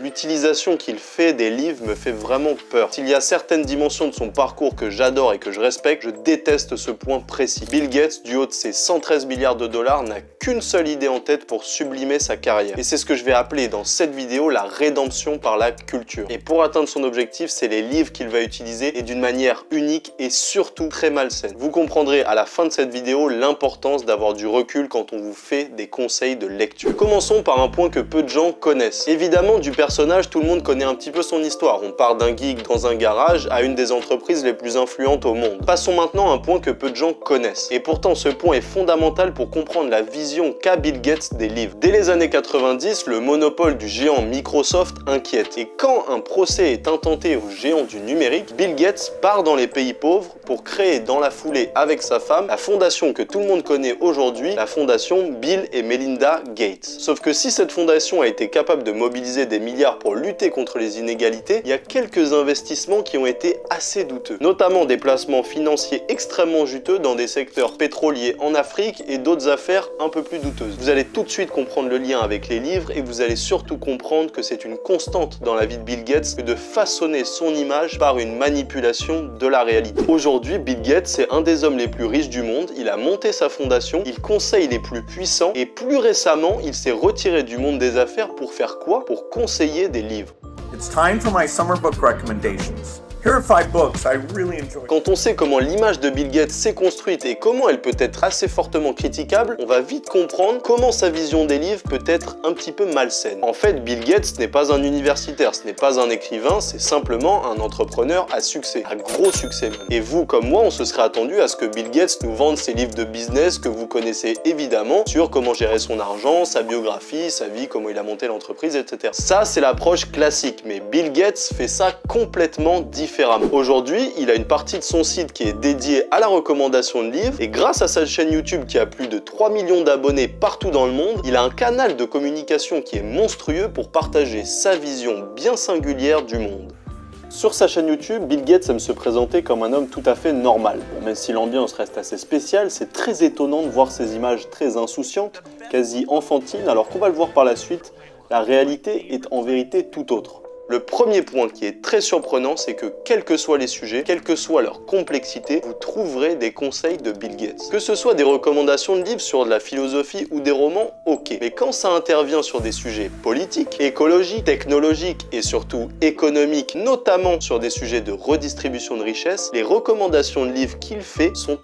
L'utilisation qu'il fait des livres me fait vraiment peur. S'il y a certaines dimensions de son parcours que j'adore et que je respecte, je déteste ce point précis. Bill Gates, du haut de ses 113 milliards de dollars, n'a qu'une seule idée en tête pour sublimer sa carrière. Et c'est ce que je vais appeler dans cette vidéo la rédemption par la culture. Et pour atteindre son objectif, c'est les livres qu'il va utiliser et d'une manière unique et surtout très malsaine. Vous comprendrez à la fin de cette vidéo l'importance d'avoir du recul quand on vous fait des conseils de lecture. Commençons par un point que peu de gens connaissent. Évidemment, du personnage, tout le monde connaît un petit peu son histoire. On part d'un geek dans un garage à une des entreprises les plus influentes au monde. Passons maintenant à un point que peu de gens connaissent. Et pourtant, ce point est fondamental pour comprendre la vision qu'a Bill Gates des livres. Dès les années 90, le monopole du géant Microsoft inquiète. Et quand un procès est intenté aux géants du numérique, Bill Gates part dans les pays pauvres pour créer dans la foulée avec sa femme la fondation que tout le monde connaît aujourd'hui, la fondation Bill et Melinda Gates. Sauf que si cette fondation a été capable de mobiliser des milliards pour lutter contre les inégalités, il y a quelques investissements qui ont été assez douteux, notamment des placements financiers extrêmement juteux dans des secteurs pétroliers en Afrique et d'autres affaires un peu plus douteuses. Vous allez tout de suite comprendre le lien avec les livres et vous allez surtout comprendre que c'est une constante dans la vie de Bill Gates que de façonner son image par une manipulation de la réalité. Aujourd'hui, Bill Gates est un des hommes les plus riches du monde, il a monté sa fondation, il conseille les plus puissants et plus récemment, il s'est retiré du monde des affaires pour faire quoi? Pour conseiller des livres. It's time for my summer book recommendations. Here are 5 books I really enjoy. Quand on sait comment l'image de Bill Gates s'est construite et comment elle peut être assez fortement critiquable, on va vite comprendre comment sa vision des livres peut être un petit peu malsaine. En fait, Bill Gates n'est pas un universitaire, ce n'est pas un écrivain, c'est simplement un entrepreneur à succès, à gros succès même. Et vous, comme moi, on se serait attendu à ce que Bill Gates nous vende ses livres de business que vous connaissez évidemment sur comment gérer son argent, sa biographie, sa vie, comment il a monté l'entreprise, etc. Ça, c'est l'approche classique, mais Bill Gates fait ça complètement différemment. Aujourd'hui, il a une partie de son site qui est dédiée à la recommandation de livres et grâce à sa chaîne YouTube qui a plus de 3 millions d'abonnés partout dans le monde, il a un canal de communication qui est monstrueux pour partager sa vision bien singulière du monde. Sur sa chaîne YouTube, Bill Gates aime se présenter comme un homme tout à fait normal. Bon, même si l'ambiance reste assez spéciale, c'est très étonnant de voir ces images très insouciantes, quasi enfantines, alors qu'on va le voir par la suite, la réalité est en vérité tout autre. Le premier point qui est très surprenant, c'est que quels que soient les sujets, quelle que soit leur complexité, vous trouverez des conseils de Bill Gates. Que ce soit des recommandations de livres sur de la philosophie ou des romans, ok. Mais quand ça intervient sur des sujets politiques, écologiques, technologiques et surtout économiques, notamment sur des sujets de redistribution de richesse, les recommandations de livres qu'il fait sont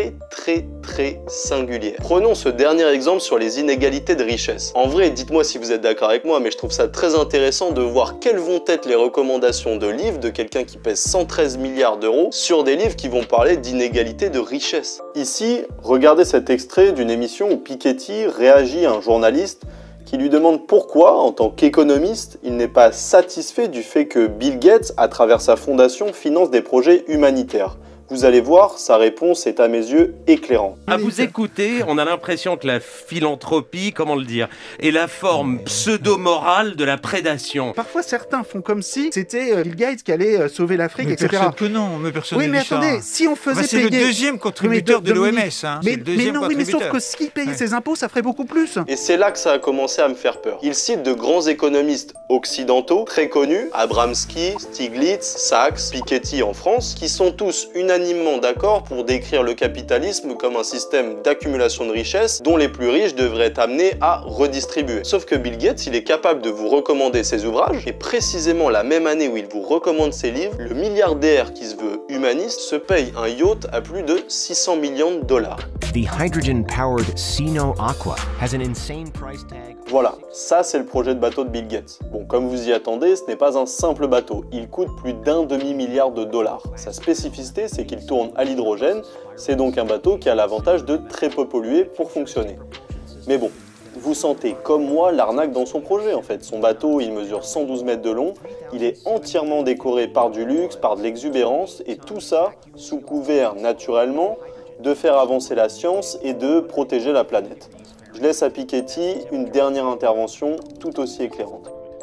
très singulière. Prenons ce dernier exemple sur les inégalités de richesse. En vrai, dites-moi si vous êtes d'accord avec moi, mais je trouve ça très intéressant de voir quelles vont être les recommandations de livres de quelqu'un qui pèse 113 milliards d'euros sur des livres qui vont parler d'inégalité de richesse. Ici, regardez cet extrait d'une émission où Piketty réagit à un journaliste qui lui demande pourquoi, en tant qu'économiste, il n'est pas satisfait du fait que Bill Gates, à travers sa fondation, finance des projets humanitaires. Vous allez voir, sa réponse est à mes yeux éclairante. À vous écouter, on a l'impression que la philanthropie, comment le dire, est la forme pseudo-morale de la prédation. Parfois, certains font comme si c'était Bill Gates qui allait sauver l'Afrique, etc. Personne que non, mais personne oui, ne mais dit ça. attendez, si on faisait c'est payer... le deuxième contributeur de l'OMS. Hein. Mais non, oui, mais sauf que s'il payait ses impôts, ça ferait beaucoup plus. Et c'est là que ça a commencé à me faire peur. Il cite de grands économistes occidentaux, très connus, Abramsky, Stiglitz, Sachs, Piketty en France, qui sont tous unanimement d'accord pour décrire le capitalisme comme un système d'accumulation de richesses dont les plus riches devraient être amenés à redistribuer. Sauf que Bill Gates, il est capable de vous recommander ses ouvrages et précisément la même année où il vous recommande ses livres, le milliardaire qui se veut humaniste se paye un yacht à plus de 600 millions de dollars. The hydrogen-powered Sino Aqua has an insane price tag. Voilà, ça c'est le projet de bateau de Bill Gates. Bon, comme vous y attendez, ce n'est pas un simple bateau, il coûte plus d'1 demi-milliard de dollars. Sa spécificité, c'est qu'il tourne à l'hydrogène, c'est donc un bateau qui a l'avantage de très peu polluer pour fonctionner. Mais bon, vous sentez comme moi l'arnaque dans son projet en fait. Son bateau, il mesure 112 mètres de long, il est entièrement décoré par du luxe, par de l'exubérance, et tout ça sous couvert naturellement de faire avancer la science et de protéger la planète. Je laisse à Piketty une dernière intervention tout aussi éclairante.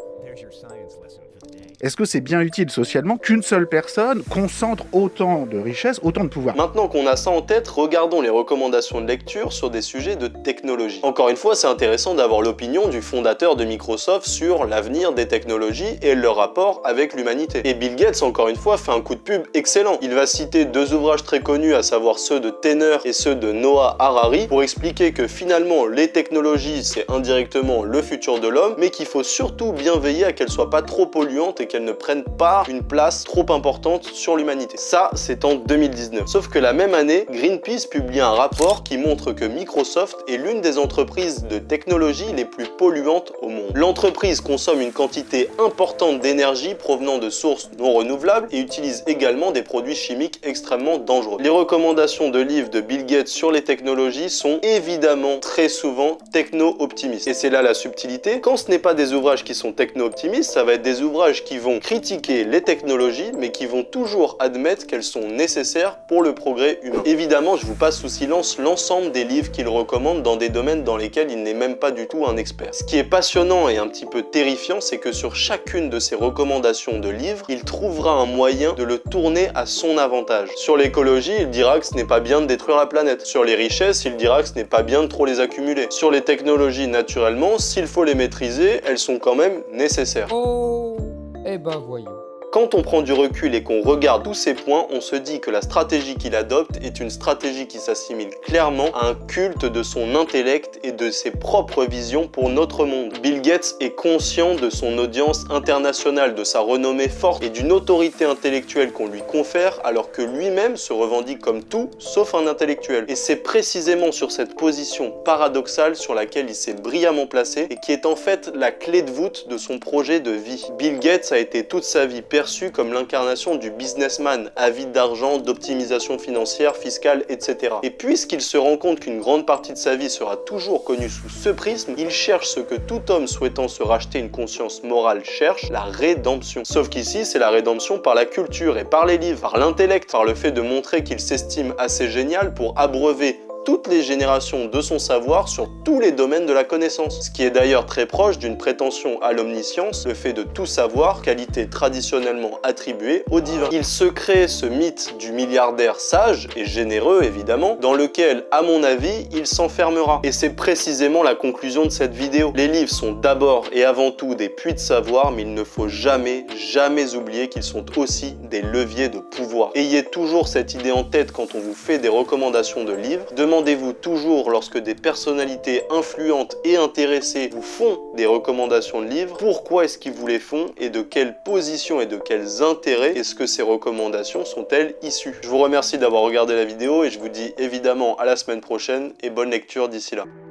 Est-ce que c'est bien utile socialement qu'une seule personne concentre autant de richesses, autant de pouvoir? Maintenant qu'on a ça en tête, regardons les recommandations de lecture sur des sujets de technologie. Encore une fois, c'est intéressant d'avoir l'opinion du fondateur de Microsoft sur l'avenir des technologies et leur rapport avec l'humanité. Et Bill Gates, encore une fois, fait un coup de pub excellent. Il va citer deux ouvrages très connus, à savoir ceux de Tanner et ceux de Noah Harari, pour expliquer que finalement, les technologies, c'est indirectement le futur de l'homme, mais qu'il faut surtout bien veiller à qu'elles soient pas trop polluantes et qu'elles ne prennent pas une place trop importante sur l'humanité. Ça, c'est en 2019. Sauf que la même année, Greenpeace publie un rapport qui montre que Microsoft est l'une des entreprises de technologie les plus polluantes au monde. L'entreprise consomme une quantité importante d'énergie provenant de sources non renouvelables et utilise également des produits chimiques extrêmement dangereux. Les recommandations de livres de Bill Gates sur les technologies sont évidemment très souvent techno-optimistes. Et c'est là la subtilité. Quand ce n'est pas des ouvrages qui sont techno-optimistes, ça va être des ouvrages qui vont critiquer les technologies, mais qui vont toujours admettre qu'elles sont nécessaires pour le progrès humain. Évidemment, je vous passe sous silence l'ensemble des livres qu'il recommande dans des domaines dans lesquels il n'est même pas du tout un expert. Ce qui est passionnant et un petit peu terrifiant, c'est que sur chacune de ses recommandations de livres, il trouvera un moyen de le tourner à son avantage. Sur l'écologie, il dira que ce n'est pas bien de détruire la planète. Sur les richesses, il dira que ce n'est pas bien de trop les accumuler. Sur les technologies, naturellement, s'il faut les maîtriser, elles sont quand même nécessaires. Oh, eh ben voyons. Quand on prend du recul et qu'on regarde tous ces points, on se dit que la stratégie qu'il adopte est une stratégie qui s'assimile clairement à un culte de son intellect et de ses propres visions pour notre monde. Bill Gates est conscient de son audience internationale, de sa renommée forte et d'une autorité intellectuelle qu'on lui confère, alors que lui-même se revendique comme tout sauf un intellectuel. Et c'est précisément sur cette position paradoxale sur laquelle il s'est brillamment placé et qui est en fait la clé de voûte de son projet de vie. Bill Gates a été toute sa vie perçu comme l'incarnation du businessman, avide d'argent, d'optimisation financière, fiscale, etc. Et puisqu'il se rend compte qu'une grande partie de sa vie sera toujours connue sous ce prisme, il cherche ce que tout homme souhaitant se racheter une conscience morale cherche, la rédemption. Sauf qu'ici, c'est la rédemption par la culture et par les livres, par l'intellect, par le fait de montrer qu'il s'estime assez génial pour abreuver toutes les générations de son savoir sur tous les domaines de la connaissance. Ce qui est d'ailleurs très proche d'une prétention à l'omniscience, le fait de tout savoir, qualité traditionnellement attribuée au divin. Il se crée ce mythe du milliardaire sage et généreux évidemment, dans lequel, à mon avis, il s'enfermera. Et c'est précisément la conclusion de cette vidéo. Les livres sont d'abord et avant tout des puits de savoir, mais il ne faut jamais oublier qu'ils sont aussi des leviers de pouvoir. Ayez toujours cette idée en tête quand on vous fait des recommandations de livres. Demandez-vous toujours, lorsque des personnalités influentes et intéressées vous font des recommandations de livres, pourquoi est-ce qu'ils vous les font et de quelle position et de quels intérêts est-ce que ces recommandations sont-elles issues. Je vous remercie d'avoir regardé la vidéo et je vous dis évidemment à la semaine prochaine et bonne lecture d'ici là.